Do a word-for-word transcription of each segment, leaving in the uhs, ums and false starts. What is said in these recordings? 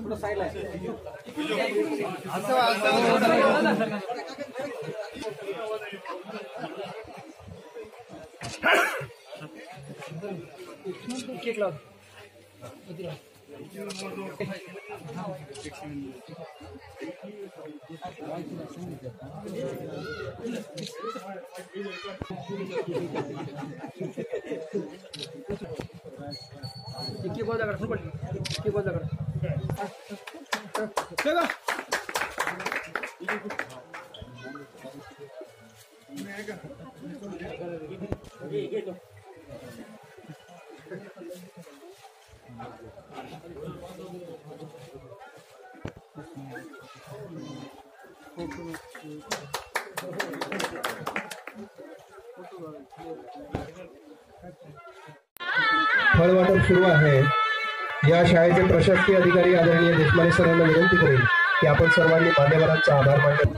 फळवाटप सुरू आहे। या शाळेचे प्रशासकीय अधिकारी आदरणीय देशमाने सरांना विनंती करेल की आपण सर्वांनी मान्यवरांचा आभार मानले।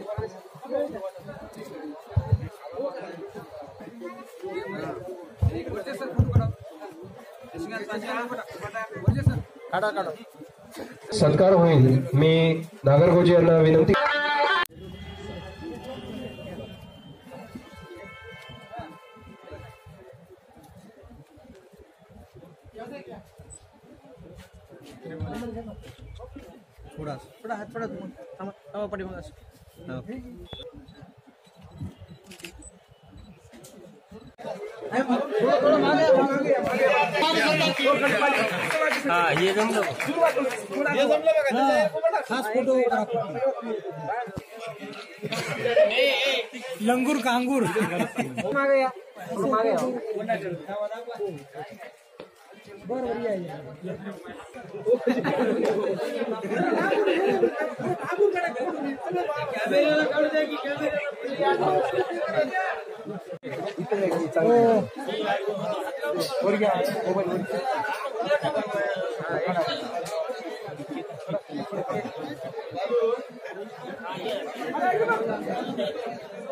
सत्कार होईल। मी नागरगोजे यांना विनंती थोड़ा थोड़ा हाथ थोड़ा थांबा थांबा पाठीमागे हाँ ये जमलं ये जमलं बघा खास फोटो लंगूर कांगूर मागे या मागे बर बर या कॅमेरा काढू द्या की कॅमेरा वर घ्या मोबाईल वर